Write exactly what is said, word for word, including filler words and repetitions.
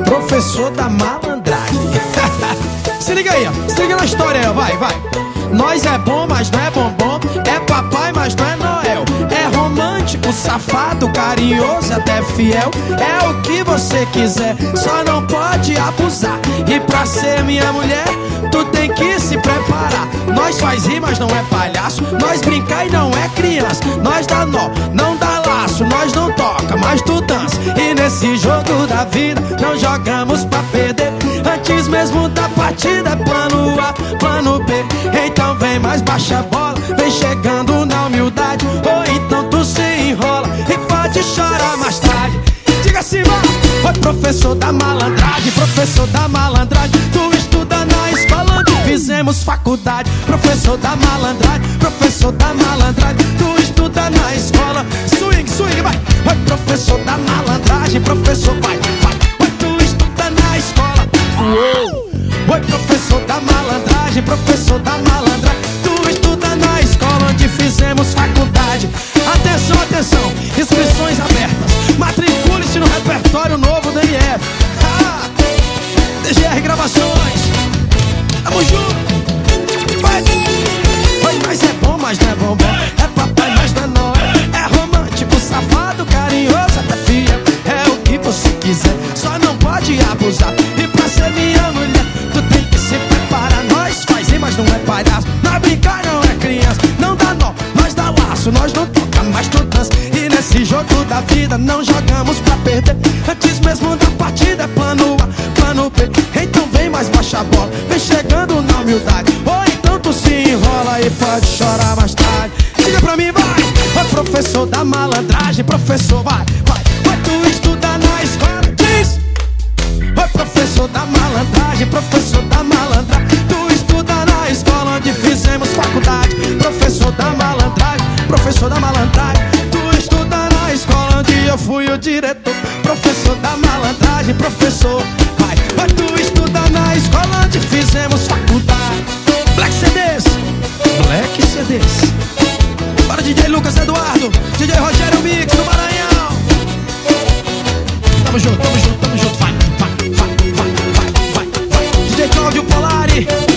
professor da malandragem. Se liga aí, ó. Se liga na história aí, ó. Vai, vai. Nós é bom, mas não é bombom. É papai, mas não é Noel. É romântico, safado, carinhoso, até fiel. É o que você quiser, só não pode abusar. E pra ser minha mulher, tu tem que se preparar. Nós faz rir, mas não é palhaço. Nós brincar e não é criança. Nós dá nó, não dá laço. Nós não toca, mas tu dança. E nesse jogo da vida não jogamos pra perder. Antes mesmo da partida é plano A, plano B. Então vem mais, baixa a bola, vem chegando na humildade. Ou então tu se enrola e pode chorar mais tarde. Diga assim, vai. Oi, professor da malandragem, professor da malandragem. Tu estuda na escola onde fizemos faculdade. Professor da malandragem, professor da malandragem. Tu estuda na escola. Swing, swing, vai. Oi, professor da malandragem, professor, vai, vai. Oi, tu estuda na escola. Uou. Oi, professor da malandragem, professor da malandragem. Tu estuda na escola onde fizemos faculdade. Atenção, atenção, inscrições abertas. Matricule-se no repertório novo da N F. Ah, D G R Gravações. Tamo junto. Vai. Oi, mas é bom, mas não é bombom. É papai, mas não é Noel. É romântico, safado, carinhoso, até fiel. É o que você quiser, só não pode abusar. E pra ser minha mulher, tu tem que se preparar. Nós faz rir, mas não é palhaço. Nós brincar não é criança. Não dá nó, nós dá laço. Nós não toca, mas tu dança. E nesse jogo da vida não jogamos pra perder. Antes mesmo da partida é plano A, plano B. Então vem mais, baixa a bola, vem chegando na humildade. Ou então tu se enrola e pode chorar mais tarde. Diga pra mim, vai. Vai, professor da malandragem, professor, vai, vai. Vai, tu estuda na escola, diz. Oi, professor da malandragem, professor da malandragem. Tu estuda na escola onde fizemos faculdade. Professor da malandragem, professor da malandragem. Tu estuda na escola onde eu fui o diretor. Professor da malandragem, professor, vai. Vai, tu estuda na escola onde fizemos faculdade. Black C Ds, Black C Ds. Para D J Lucas Eduardo, D J Rogério Mix do Maranhão. Tamo junto, tamo junto, tamo junto. Vai, vai, vai, vai, vai, vai, vai. D J Cláudio Polari.